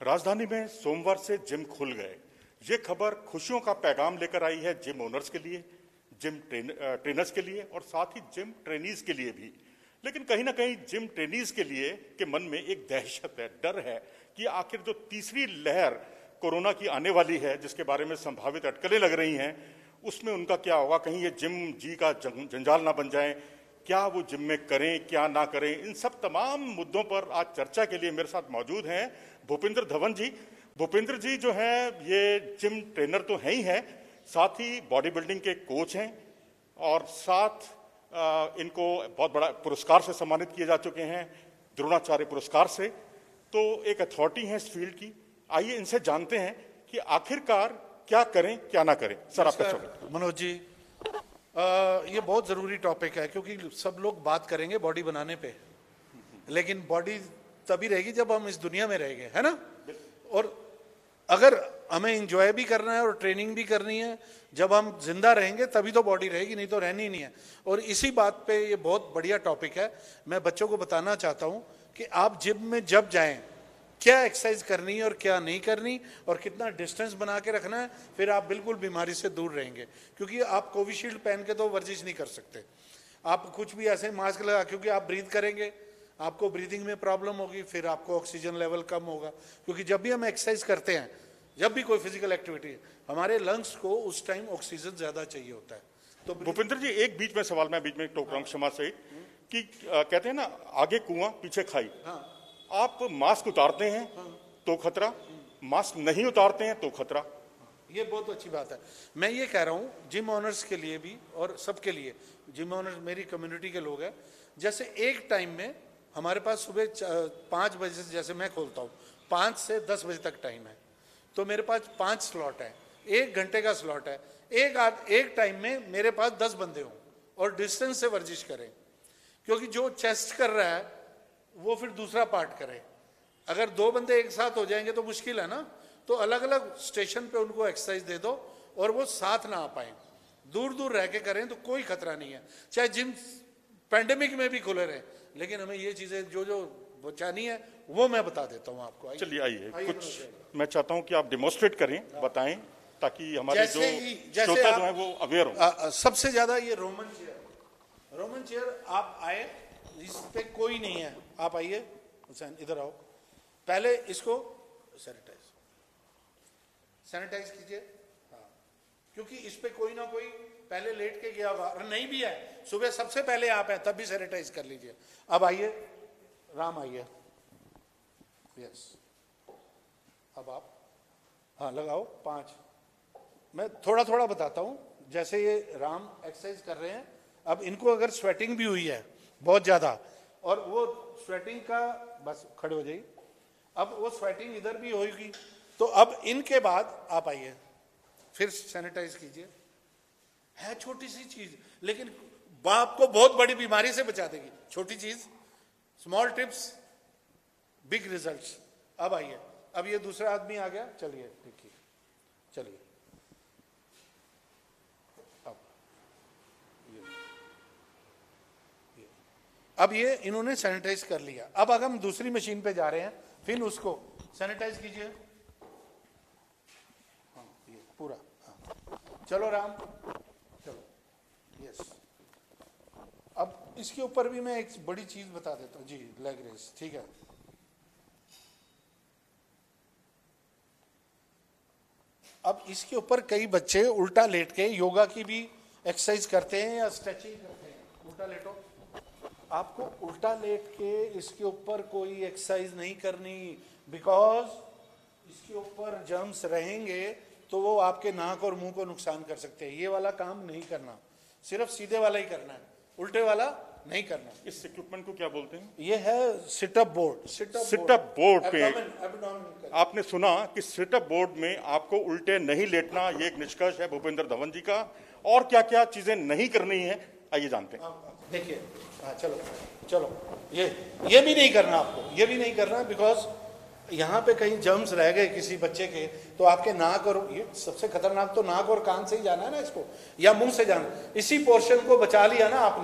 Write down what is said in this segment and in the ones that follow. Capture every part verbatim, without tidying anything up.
राजधानी में सोमवार से जिम खुल गए। ये खबर खुशियों का पैगाम लेकर आई है जिम ओनर्स के लिए, जिम ट्रेन, ट्रेनर्स के लिए और साथ ही जिम ट्रेनीज के लिए भी। लेकिन कहीं ना कहीं जिम ट्रेनीज के लिए के मन में एक दहशत है, डर है कि आखिर जो तीसरी लहर कोरोना की आने वाली है, जिसके बारे में संभावित अटकलें लग रही हैं, उसमें उनका क्या होगा। कहीं ये जिम जी का जंजाल ना बन जाए, क्या वो जिम में करें क्या ना करें। इन सब तमाम मुद्दों पर आज चर्चा के लिए मेरे साथ मौजूद हैं भूपेंद्र धवन जी। भूपेंद्र जी जो हैं ये जिम ट्रेनर तो हैं ही हैं, साथ ही बॉडी बिल्डिंग के कोच हैं और साथ आ, इनको बहुत बड़ा पुरस्कार से सम्मानित किए जा चुके हैं, द्रोणाचार्य पुरस्कार से। तो एक अथॉरिटी है इस फील्ड की। आइए इनसे जानते हैं कि आखिरकार क्या करें क्या ना करें। सर आपका स्वागत। मनोज जी, आ, ये बहुत ज़रूरी टॉपिक है क्योंकि सब लोग बात करेंगे बॉडी बनाने पे, लेकिन बॉडी तभी रहेगी जब हम इस दुनिया में रहेंगे, है ना। और अगर हमें इंजॉय भी करना है और ट्रेनिंग भी करनी है, जब हम जिंदा रहेंगे तभी तो बॉडी रहेगी, नहीं तो रहनी ही नहीं है। और इसी बात पे ये बहुत बढ़िया टॉपिक है। मैं बच्चों को बताना चाहता हूँ कि आप जिम में जब जाएं क्या एक्सरसाइज करनी है और क्या नहीं करनी और कितना डिस्टेंस बना के रखना है, फिर आप बिल्कुल बीमारी से दूर रहेंगे। क्योंकि आप कोविशील्ड पहन के तो वर्जिश नहीं कर सकते, आप कुछ भी ऐसे मास्क लगा, क्योंकि आप ब्रीथ करेंगे आपको ब्रीदिंग में प्रॉब्लम होगी, फिर आपको ऑक्सीजन लेवल कम होगा। क्योंकि जब भी हम एक्सरसाइज करते हैं, जब भी कोई फिजिकल एक्टिविटी, हमारे लंग्स को उस टाइम ऑक्सीजन ज्यादा चाहिए होता है। तो भूपेंद्र जी एक बीच में सवाल, मैं बीच में टोक रहा हूं, क्षमा से, कि आ, कहते हैं ना आगे कुआं पीछे खाई। हाँ। आप मास्क उतारते हैं तो खतरा, मास्क नहीं उतारते हैं तो खतरा। ये बहुत अच्छी बात है। मैं ये कह रहा हूँ जिम ऑनर्स के लिए भी और सबके लिए, जिम ऑनर्स मेरी कम्युनिटी के लोग हैं। जैसे एक टाइम में हमारे पास सुबह पाँच बजे से, जैसे मैं खोलता हूँ, पाँच से दस बजे तक टाइम है, तो मेरे पास पाँच स्लॉट है, एक घंटे का स्लॉट है। एक आध एक टाइम में मेरे पास दस बंदे हों और डिस्टेंस से वर्जिश करें, क्योंकि जो चेस्ट कर रहा है वो फिर दूसरा पार्ट करे। अगर दो बंदे एक साथ हो जाएंगे तो मुश्किल है ना। तो अलग अलग स्टेशन पे उनको एक्सरसाइज दे दो और वो साथ ना आ पाए, दूर दूर रह के करें तो कोई खतरा नहीं है। चाहे जिम पैंडेमिक में भी खुले रहे, लेकिन हमें ये चीजें जो जो बचानी है वो मैं बता देता हूँ आपको। चलिए आइए, कुछ मैं चाहता हूँ कि आप डेमोन्स्ट्रेट करें, बताएं, ताकि हमारे जो श्रोता जो है वो अवेयर हो। सबसे ज्यादा ये रोमन चेयर, रोमन चेयर आप आए, इस पे कोई नहीं है, आप आइए हुसैन इधर आओ। पहले इसको सैनिटाइज सैनिटाइज कीजिए। हाँ, क्योंकि इस पे कोई ना कोई पहले लेट के गया हुआ, नहीं भी है, सुबह सबसे पहले आप हैं तब भी सैनिटाइज कर लीजिए। अब आइए राम, आइए, यस। अब आप हाँ लगाओ पांच। मैं थोड़ा थोड़ा बताता हूं। जैसे ये राम एक्सरसाइज कर रहे हैं, अब इनको अगर स्वेटिंग भी हुई है बहुत ज्यादा, और वो स्वेटिंग का, बस खड़े हो जाइए, अब वो स्वेटिंग इधर भी होगी, तो अब इनके बाद आप आइए फिर सैनिटाइज कीजिए। है छोटी सी चीज, लेकिन आपको बहुत बड़ी बीमारी से बचा देगी। छोटी चीज, स्मॉल टिप्स, बिग रिजल्ट्स। अब आइए, अब ये दूसरा आदमी आ गया, चलिए देखिए, चलिए अब ये, ये अब ये इन्होंने सैनिटाइज कर लिया। अब अगर हम दूसरी मशीन पे जा रहे हैं, फिर उसको सैनिटाइज कीजिए। हाँ, ये पूरा। हाँ। चलो राम, चलो, यस। अब इसके ऊपर भी मैं एक बड़ी चीज बता देता हूं जी, लेग रेस, ठीक है। अब इसके ऊपर कई बच्चे उल्टा लेट के योगा की भी एक्सरसाइज करते हैं या स्ट्रेचिंग करते हैं। उल्टा लेटो, आपको उल्टा लेट के इसके ऊपर कोई एक्सरसाइज नहीं करनी, बिकॉज इसके ऊपर जर्म्स रहेंगे तो वो आपके नाक और मुंह को नुकसान कर सकते हैं। ये वाला काम नहीं करना, सिर्फ सीधे वाला ही करना है, उल्टे वाला नहीं करना। इस इक्विपमेंट को क्या बोलते हैं? ये है sit up board. Sit up sit up board पे आपने सुना कि सिटअप बोर्ड में आपको उल्टे नहीं लेटना, ये एक निष्कर्ष है भूपेंद्र धवन जी का। और क्या क्या चीजें नहीं करनी है, आइए जानते हैं। देखिए, हाँ चलो चलो, ये ये भी नहीं करना आपको, ये भी नहीं करना, बिकॉज यहाँ पे कहीं जर्म्स रह गए किसी बच्चे के, तो आपके नाक और, ये सबसे खतरनाक तो नाक और कान से ही जाना है ना इसको, या मुंह से जाना। इसी पोर्शन को बचा लिया ना आपने,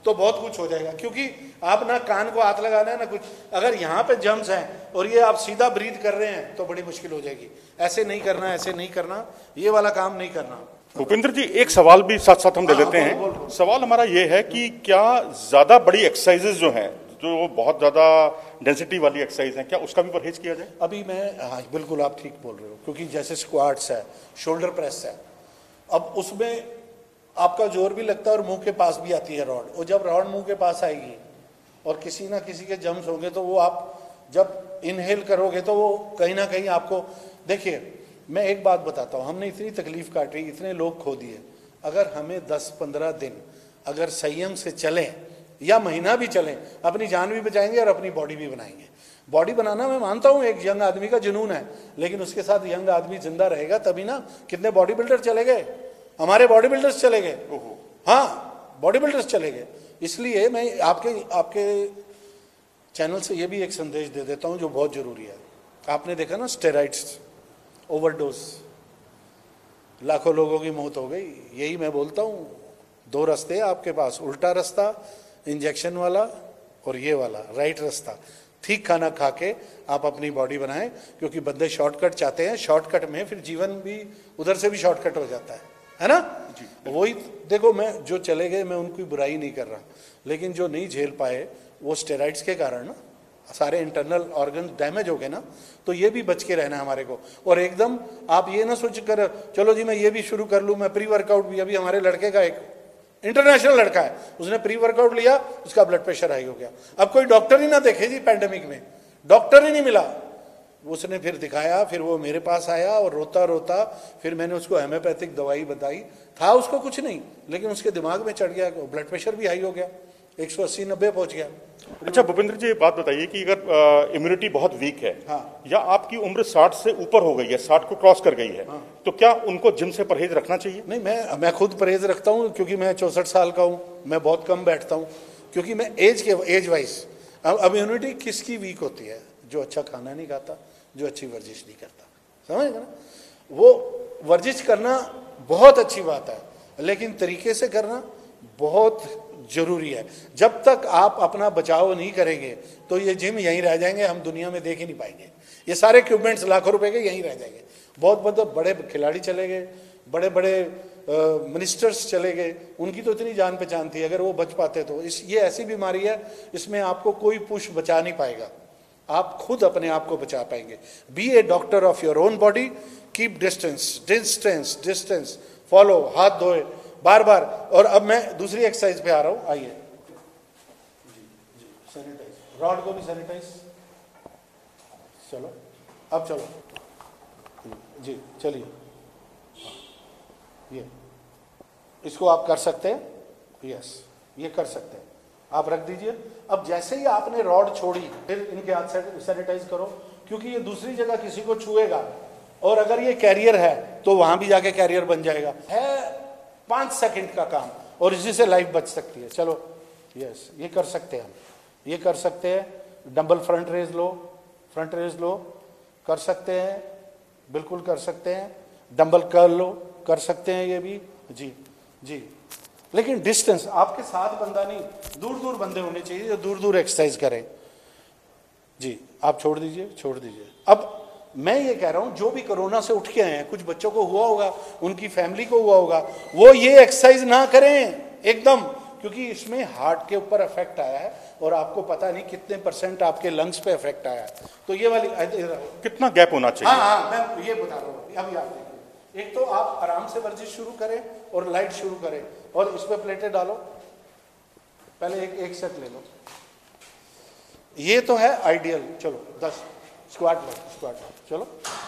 तो बहुत कुछ हो जाएगा। क्योंकि आप ना कान को हाथ लगाना है ना कुछ, अगर यहाँ पे जम्स हैं और ये आप सीधा ब्रीथ कर रहे हैं तो बड़ी मुश्किल हो जाएगी। ऐसे नहीं करना, ऐसे नहीं करना, ये वाला काम नहीं करना। भूपेंद्र जी, एक सवाल भी साथ साथ हम ले लेते हैं। बोल, बोल। सवाल हमारा ये है कि क्या ज्यादा बड़ी एक्सरसाइजेज जो हैं, जो बहुत ज्यादा डेंसिटी वाली एक्सरसाइज हैं, क्या उसका भी परहेज किया जाए? अभी मैं, हाँ बिल्कुल आप ठीक बोल रहे हो, क्योंकि जैसे स्क्वाट्स है, शोल्डर प्रेस है, अब उसमें आपका जोर भी लगता है और मुंह के पास भी आती है रॉड, और जब रॉड मुंह के पास आएगी और किसी ना किसी के जम्स होंगे तो वो आप जब इनहेल करोगे तो वो कहीं ना कहीं आपको, देखिए मैं एक बात बताता हूँ, हमने इतनी तकलीफ काटी, इतने लोग खो दिए, अगर हमें दस पंद्रह दिन अगर संयम से चलें या महीना भी चलें, अपनी जान भी बचाएंगे और अपनी बॉडी भी बनाएंगे। बॉडी बनाना मैं मानता हूँ एक यंग आदमी का जुनून है, लेकिन उसके साथ यंग आदमी जिंदा रहेगा तभी ना। कितने बॉडी बिल्डर चले गए, हमारे बॉडी बिल्डर्स चले गए, हाँ बॉडी बिल्डर्स चले गए। इसलिए मैं आपके आपके चैनल से ये भी एक संदेश दे देता हूँ जो बहुत जरूरी है। आपने देखा ना स्टेरॉइड्स ओवरडोज, लाखों लोगों की मौत हो गई। यही मैं बोलता हूँ, दो रास्ते हैं आपके पास, उल्टा रास्ता इंजेक्शन वाला और ये वाला राइट रास्ता। ठीक खाना खा के आप अपनी बॉडी बनाएं, क्योंकि बंदे शॉर्टकट चाहते हैं, शॉर्टकट में फिर जीवन भी उधर से भी शॉर्टकट हो जाता है, है ना जी। वही देखो, मैं जो चले गए मैं उनकी बुराई नहीं कर रहा, लेकिन जो नहीं झेल पाए वो स्टेरॉइड्स के कारण ना सारे इंटरनल ऑर्गन डैमेज हो गए ना, तो ये भी बच के रहना है हमारे को। और एकदम आप ये ना सोच कर चलो जी मैं ये भी शुरू कर लूँ, मैं प्री वर्कआउट भी, अभी हमारे लड़के का एक इंटरनेशनल लड़का है, उसने प्री वर्कआउट लिया, उसका ब्लड प्रेशर हाई हो गया। अब कोई डॉक्टर ही ना देखे जी, पैंडेमिक में डॉक्टर ही नहीं मिला, उसने फिर दिखाया, फिर वो मेरे पास आया और रोता रोता फिर मैंने उसको होम्योपैथिक दवाई बताई, था उसको कुछ नहीं, लेकिन उसके दिमाग में चढ़ गया, ब्लड प्रेशर भी हाई हो गया, एक सौ अस्सी नब्बे पहुंच गया। अच्छा भूपेंद्र जी, बात बताइए कि अगर इम्यूनिटी बहुत वीक है, हाँ, या आपकी उम्र साठ से ऊपर हो गई है, साठ को क्रॉस कर गई है, हाँ, तो क्या उनको जिम से परहेज रखना चाहिए? नहीं, मैं मैं खुद परहेज रखता हूँ, क्योंकि मैं चौसठ साल का हूँ, मैं बहुत कम बैठता हूँ, क्योंकि मैं एज के एज वाइज। अब इम्यूनिटी किसकी वीक होती है? जो अच्छा खाना नहीं खाता, जो अच्छी वर्जिश नहीं करता, समझ गए ना? वो वर्जिश करना बहुत अच्छी बात है, लेकिन तरीके से करना बहुत जरूरी है। जब तक आप अपना बचाव नहीं करेंगे तो ये जिम यहीं रह जाएंगे, हम दुनिया में देख ही नहीं पाएंगे। ये सारे इक्विपमेंट्स लाखों रुपए के यहीं रह जाएंगे। बहुत बहुत बड़े खिलाड़ी चले गए, बड़े बड़े मिनिस्टर्स चले गए, उनकी तो इतनी जान पहचान थी, अगर वो बच पाते तो। इस ये ऐसी बीमारी है, इसमें आपको कोई पुश बचा नहीं पाएगा, आप खुद अपने आप को बचा पाएंगे। Be a doctor of your own body, keep distance distance distance, follow, हाथ धोए बार बार। और अब मैं दूसरी एक्सरसाइज पे आ रहा हूं, आइए जी जी, सैनिटाइज, रॉड को भी सैनिटाइज। चलो अब चलो जी, चलिए, ये इसको आप कर सकते हैं, यस ये कर सकते हैं, आप रख दीजिए। अब जैसे ही आपने रॉड छोड़ी, फिर इनके हाथ से सैनिटाइज करो, क्योंकि ये दूसरी जगह किसी को छुएगा, और अगर ये कैरियर है तो वहां भी जाके कैरियर बन जाएगा। है पांच सेकंड का काम, और इसी से लाइफ बच सकती है। चलो यस, ये कर सकते हैं हम, ये कर सकते हैं। डंबल फ्रंट रेज लो, फ्रंट रेज लो, कर सकते हैं, बिल्कुल कर सकते हैं। डंबल कर्ल लो, कर सकते हैं ये भी जी जी। लेकिन डिस्टेंस, आपके साथ बंदा नहीं, दूर दूर बंदे होने चाहिए जो दूर दूर एक्सरसाइज करें जी। आप छोड़ दीजिए, छोड़ दीजिए। अब मैं ये कह रहा हूं, जो भी कोरोना से उठ के आए हैं, कुछ बच्चों को हुआ होगा, उनकी फैमिली को हुआ होगा, वो ये एक्सरसाइज ना करें एकदम, क्योंकि इसमें हार्ट के ऊपर इफेक्ट आया है और आपको पता नहीं कितने परसेंट आपके लंग्स पे इफेक्ट आया है। तो ये वाली कितना गैप होना चाहिए? हाँ हाँ, मैं ये बता रहा हूँ। अभी आप देखिए, एक तो आप आराम से वर्जिश शुरू करें और लाइट शुरू करें, और इस पर प्लेटें डालो, पहले एक एक सेट ले लो, ये तो है आइडियल। चलो दस स्क्वाट लो, स्क्वाट लो, चलो।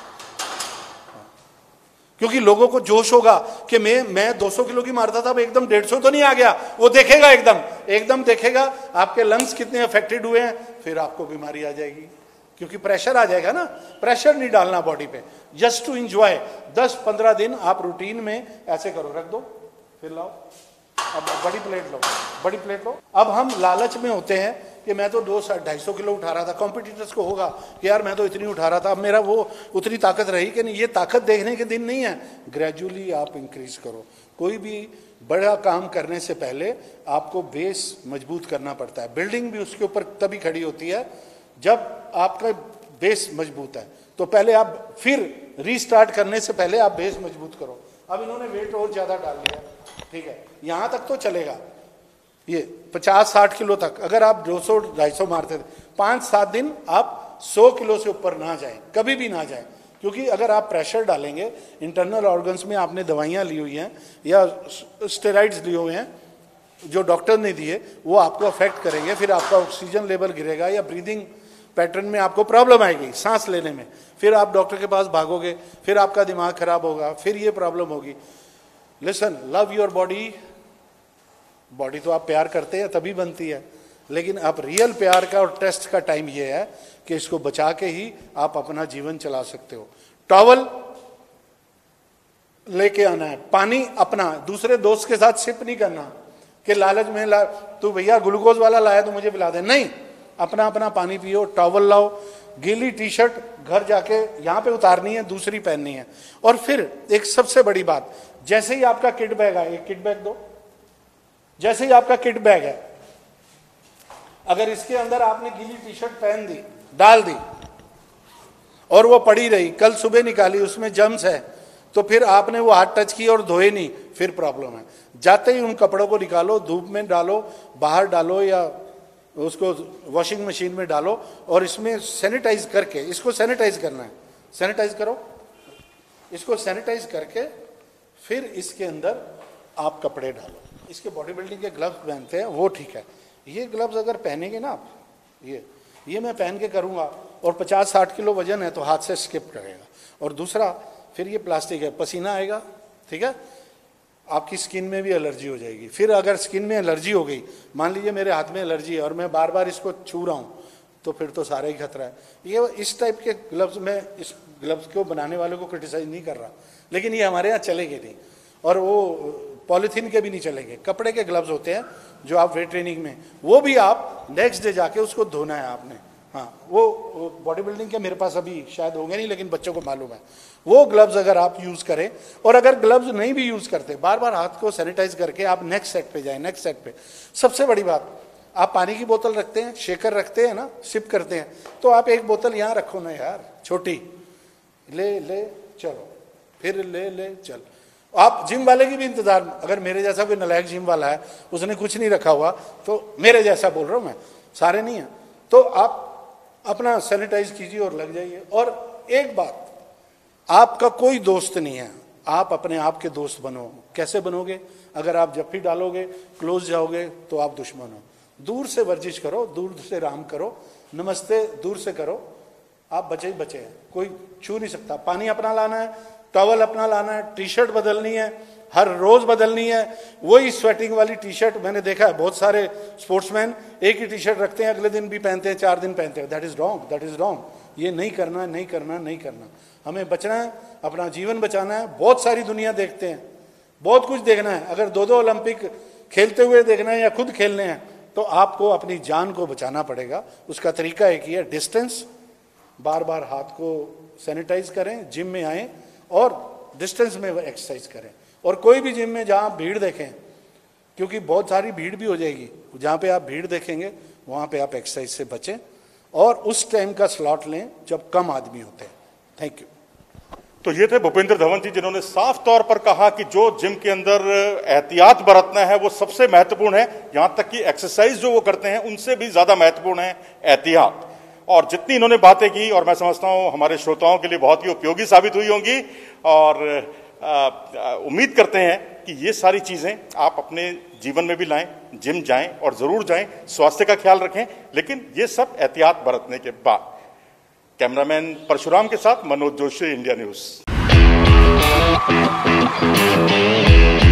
क्योंकि लोगों को जोश होगा कि मैं मैं दो सौ किलो की मारता था, अब एकदम डेढ़ सौ तो नहीं आ गया, वो देखेगा, एकदम एकदम देखेगा आपके लंग्स कितने अफेक्टेड हुए हैं, फिर आपको बीमारी आ जाएगी, क्योंकि प्रेशर आ जाएगा ना। प्रेशर नहीं डालना बॉडी पे, जस्ट टू एंजॉय। दस पंद्रह दिन आप रूटीन में ऐसे करो, रख दो, फिर लाओ, अब बड़ी प्लेट लो, बड़ी प्लेट लो। अब हम लालच में होते हैं कि मैं तो दो ढाई सौ किलो उठा रहा था, कॉम्पिटिटर्स को होगा कि यार मैं तो इतनी उठा रहा था, अब मेरा वो उतनी ताकत रही कि नहीं। ये ताकत देखने के दिन नहीं है, ग्रेजुअली आप इंक्रीज करो। कोई भी बड़ा काम करने से पहले आपको बेस मजबूत करना पड़ता है। बिल्डिंग भी उसके ऊपर तभी खड़ी होती है जब आपका बेस मजबूत है। तो पहले आप फिर रीस्टार्ट करने से पहले आप बेस मजबूत करो। अब इन्होंने वेट और ज्यादा डाल लिया, ठीक है, यहां तक तो चलेगा, ये पचास साठ किलो तक। अगर आप दो सौ ढाई सौ मारते थे, पांच सात दिन आप सौ किलो से ऊपर ना जाएं, कभी भी ना जाएं, क्योंकि अगर आप प्रेशर डालेंगे इंटरनल ऑर्गन्स में, आपने दवाइयां ली हुई हैं या स्टेरॉइड्स लिए हुए हैं जो डॉक्टर ने दिए, वो आपको अफेक्ट करेंगे, फिर आपका ऑक्सीजन लेवल गिरेगा या ब्रीदिंग पैटर्न में आपको प्रॉब्लम आएगी, सांस लेने में, फिर आप डॉक्टर के पास भागोगे, फिर आपका दिमाग खराब होगा, फिर ये प्रॉब्लम होगी। Listen, love your body. Body तो आप प्यार करते हैं तभी बनती है, लेकिन आप रियल प्यार का और टेस्ट का टाइम ये है कि इसको बचा के ही आप अपना जीवन चला सकते हो। टॉवल लेके आना है, पानी अपना, दूसरे दोस्त के साथ सिप नहीं करना कि लालच में ला, तू भैया ग्लूकोज वाला लाया तो मुझे पिला दे, नहीं, अपना अपना पानी पियो। टॉवल लाओ, गीली टी शर्ट घर जाके यहां पे उतारनी है, दूसरी पहननी है। और फिर एक सबसे बड़ी बात, जैसे ही आपका किट बैग है, एक किट बैग दो, जैसे ही आपका किट बैग है, अगर इसके अंदर आपने गीली टी शर्ट पहन दी, डाल दी और वो पड़ी रही, कल सुबह निकाली, उसमें जम्स है, तो फिर आपने वो हाथ टच किया और धोए नहीं, फिर प्रॉब्लम है। जाते ही उन कपड़ों को निकालो, धूप में डालो, बाहर डालो या उसको वॉशिंग मशीन में डालो और इसमें सैनिटाइज करके, इसको सैनिटाइज करना है, सैनिटाइज करो, इसको सैनिटाइज करके फिर इसके अंदर आप कपड़े डालो। इसके बॉडी बिल्डिंग के ग्लव्स पहनते हैं वो ठीक है, ये ग्लव्स अगर पहनेंगे ना आप, ये ये मैं पहन के करूँगा और पचास साठ किलो वजन है तो हाथ से स्किप करेगा। और दूसरा, फिर ये प्लास्टिक है, पसीना आएगा, ठीक है, आपकी स्किन में भी एलर्जी हो जाएगी। फिर अगर स्किन में एलर्जी हो गई, मान लीजिए मेरे हाथ में एलर्जी है और मैं बार बार इसको छू रहा हूँ, तो फिर तो सारा ही खतरा है। ये इस टाइप के ग्लव्स में, इस ग्लव्स को बनाने वाले को क्रिटिसाइज नहीं कर रहा, लेकिन ये हमारे यहाँ चलेंगे नहीं, और वो पॉलीथीन के भी नहीं चलेंगे, कपड़े के ग्लव्स होते हैं जो आप वेट ट्रेनिंग में, वो भी आप नेक्स्ट डे जाके उसको धोना है आपने। हाँ, वो बॉडी बिल्डिंग के मेरे पास अभी शायद होंगे नहीं, लेकिन बच्चों को मालूम है, वो ग्लव्स अगर आप यूज करें, और अगर ग्लव्स नहीं भी यूज करते, बार बार हाथ को सैनिटाइज करके आप नेक्स्ट सेट पे जाएं, नेक्स्ट सेट पे। सबसे बड़ी बात, आप पानी की बोतल रखते हैं, शेकर रखते हैं ना, सिप करते हैं, तो आप एक बोतल यहाँ रखो ना यार, छोटी, ले ले चलो, फिर ले ले चल। आप जिम वाले की भी इंतजार, अगर मेरे जैसा कोई नलायक जिम वाला है, उसने कुछ नहीं रखा हुआ, तो मेरे जैसा बोल रहा हूं मैं, सारे नहीं है, तो आप अपना सैनिटाइज कीजिए और लग जाइए। और एक बात, आपका कोई दोस्त नहीं है, आप अपने आप के दोस्त बनो। कैसे बनोगे? अगर आप जब डालोगे, क्लोज जाओगे, तो आप दुश्मन हो। दूर से वर्जिश करो, दूर से राम करो, नमस्ते दूर से करो, आप बचे ही बचे हैं, कोई छू नहीं सकता। पानी अपना लाना है, टॉवल अपना लाना है, टी शर्ट बदलनी है, हर रोज बदलनी है। वही स्वेटिंग वाली टी शर्ट, मैंने देखा है बहुत सारे स्पोर्ट्समैन एक ही टी शर्ट रखते हैं, अगले दिन भी पहनते हैं, चार दिन पहनते हैं। That is wrong, that is wrong. ये नहीं करना, नहीं करना, नहीं करना। हमें बचना है, अपना जीवन बचाना है। बहुत सारी दुनिया देखते हैं, बहुत कुछ देखना है। अगर दो दो ओलंपिक खेलते हुए देखना है या खुद खेलने हैं, तो आपको अपनी जान को बचाना पड़ेगा। उसका तरीका एक ही है, डिस्टेंस, बार बार हाथ को सैनिटाइज करें, जिम में आए और डिस्टेंस में एक्सरसाइज करें। और कोई भी जिम में जहां भीड़ देखें, क्योंकि बहुत सारी भीड़ भी हो जाएगी, जहां पे आप भीड़ देखेंगे वहां पे आप एक्सरसाइज से बचें और उस टाइम का स्लॉट लें जब कम आदमी होते हैं। Thank you. तो ये थे भूपेंद्र धवन जी, जिन्होंने साफ तौर पर कहा कि जो जिम के अंदर एहतियात बरतना है वो सबसे महत्वपूर्ण है। यहां तक कि एक्सरसाइज जो वो करते हैं उनसे भी ज्यादा महत्वपूर्ण है एहतियात। और जितनी इन्होंने बातें की, और मैं समझता हूं हमारे श्रोताओं के लिए बहुत ही उपयोगी साबित हुई होंगी, और उम्मीद करते हैं कि ये सारी चीजें आप अपने जीवन में भी लाएं, जिम जाएं और जरूर जाएं, स्वास्थ्य का ख्याल रखें, लेकिन ये सब एहतियात बरतने के बाद। कैमरामैन परशुराम के साथ मनोज जोशी, इंडिया न्यूज।